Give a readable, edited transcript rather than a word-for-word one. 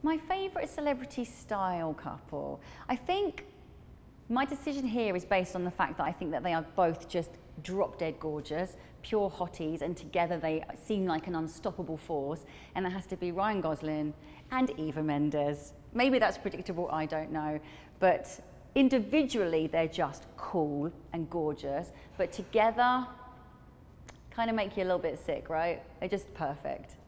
My favourite celebrity style couple. I think my decision here is based on the fact that I think that they are both just drop dead gorgeous, pure hotties, and together they seem like an unstoppable force, and it has to be Ryan Gosling and Eva Mendes. Maybe that's predictable, I don't know, but individually they're just cool and gorgeous, but together kind of make you a little bit sick, right? They're just perfect.